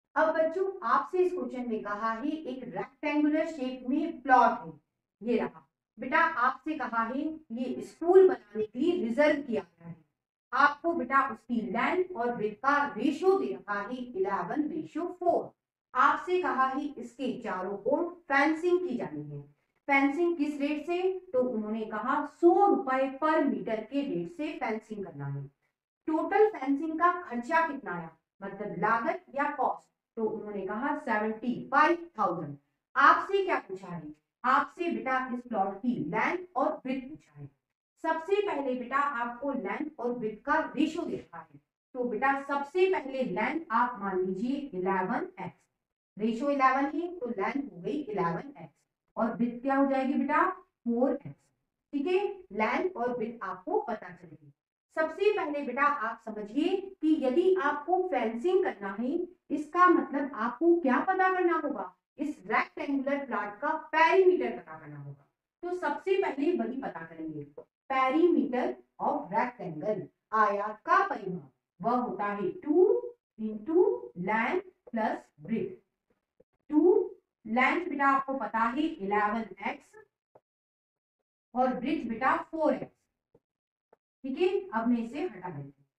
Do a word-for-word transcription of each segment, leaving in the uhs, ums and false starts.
अब बच्चों आपसे इस क्वेश्चन में कहा है एक रेक्टेंगुलर शेप में प्लॉट है, ये रहा। बेटा आपसे कहा है ये स्कूल बनाने के लिए रिजर्व किया गया है। आपको बेटा उसकी लेंथ और ब्रेथ का रेशियो दे रखा है इलेवन रेशियो फोर। आपसे कहा है इसके चारों ओर फेंसिंग की जानी है। फेंसिंग किस रेट से? तो उन्होंने कहा सौ रुपए पर मीटर के रेट से फेंसिंग करना है। टोटल फेंसिंग का खर्चा कितना आया, मतलब लागत या कॉस्ट? तो उन्होंने कहा सेवेंटी फाइव थाउजेंड। आपसे क्या पूछा है? आपसे बेटा इस प्लॉट की लेंथ और ब्रेथ पूछा है। सबसे पहले बेटा आपको लेंथ और ब्रेथ का रेशियो देखा है। तो बेटा सबसे पहले लेंथ आप मान लीजिए इलेवन एक्स, रेशियो इलेवन है तो लेंथ हो गई इलेवन एक्स और ब्रेथ क्या हो जाएगी बेटा फोर एक्स। ठीक है, लेंथ और ब्रेथ आपको पता चलेगी। सबसे पहले बेटा आप समझिए कि यदि आपको फेंसिंग करना है, इसका मतलब आपको क्या पता करना होगा? इस रेक्टेंगुलर प्लॉट का पेरीमीटर पता करना होगा। तो सबसे पहले वही पता करेंगे। पेरीमीटर ऑफ रेक्टेंगल, आयत का परिमाप वह होता है two into length plus breadth. Two length बेटा आपको पता है इलेवन एक्स और ब्रेथ बेटा फोर एक्स। ठीक है, अब मैं इसे हटा देती हूँ।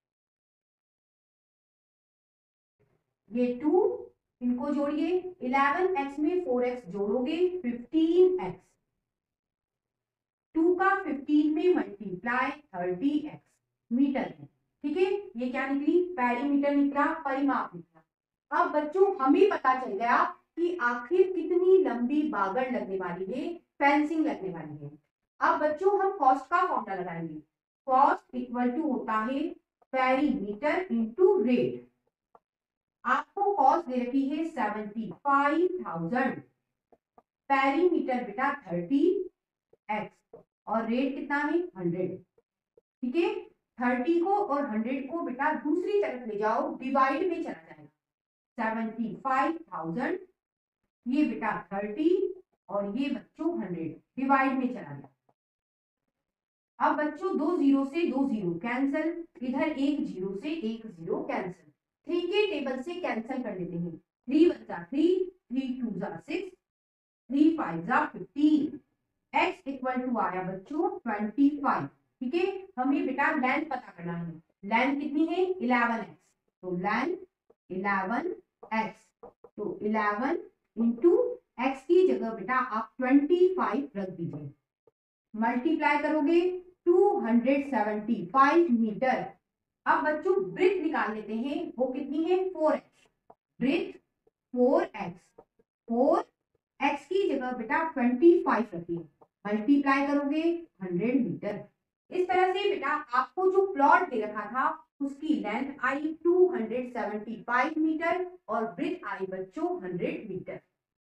ये टू, इनको जोड़िए, इलेवन एक्स में फोर एक्स जोड़ोगे फिफ्टीन एक्स, टू का फिफ्टीन में मल्टीप्लाई थर्टी एक्स मीटर है। ठीक है, ये क्या निकली? पेरीमीटर निकला, परिमाप निकला। अब बच्चों हमें पता चल गया कि आखिर कितनी लंबी बागड़ लगने वाली है, फेंसिंग लगने वाली है। अब बच्चों हम कॉस्ट का फॉर्मूला लगाएंगे। कॉस्ट इक्वल टू होता है पेरीमीटर इंटू रेट। आपको कॉस्ट दे रखी है सेवेंटी फाइव थाउजेंड, पेरीमीटर बेटा थर्टी एक्स और रेट कितना है हंड्रेड। ठीक है, थर्टी को और हंड्रेड को बेटा दूसरी तरफ ले जाओ, डिवाइड में चला जाएगा। सेवेंटी फाइव थाउजेंड, ये बेटा थर्टी और ये बच्चों हंड्रेड, डिवाइड में चला गया। अब बच्चों दो जीरो से दो जीरो कैंसिल, इधर एक जीरो से एक जीरो कैंसिल। थ्री के टेबल से कैंसिल कर लेते हैं। थ्री वन जा थ्री, थ्री टू जा सिक्स, थ्री फाइव जा फिफ्टीन। x इक्वल टू आया बच्चों ट्वेंटी फाइव। ठीक है, हमें बेटा लेंथ पता करना है। लेंथ कितनी है? इलेवन एक्स, तो लेंथ इलेवन एक्स, तो इलेवन इंटू एक्स की जगह बेटा आप ट्वेंटी फाइव रख दीजिए, मल्टीप्लाई करोगे two hundred seventy five metre. अब बच्चों ब्रेथ निकाल लेते हैं, वो कितनी है? Four x, breadth four x, four x की जगह बेटा ट्वेंटी फाइव रखिए, मल्टीप्लाई करोगे हंड्रेड मीटर। इस तरह से बेटा आपको जो प्लॉट दे रखा था उसकी लेंथ आई two hundred seventy five metre और ब्रेथ आई बच्चों हंड्रेड मीटर।